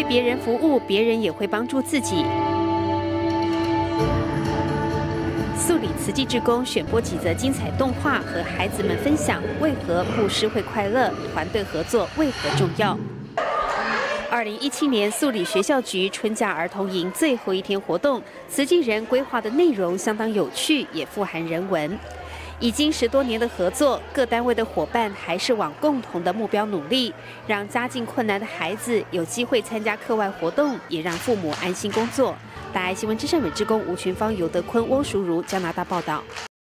别人服务，别人也会帮助自己。素里慈济志工选播几则精彩动画，和孩子们分享为何布施会快乐，团队合作为何重要。2017年素里学校局春假儿童营最后一天活动，慈济人规划的内容相当有趣，也富含人文。已经10多年的合作，各单位的伙伴还是往共同的目标努力，让家境困难的孩子有机会参加课外活动，也让父母安心工作。大爱新闻之声美志工吴群芳、尤德坤、翁淑如加拿大报道。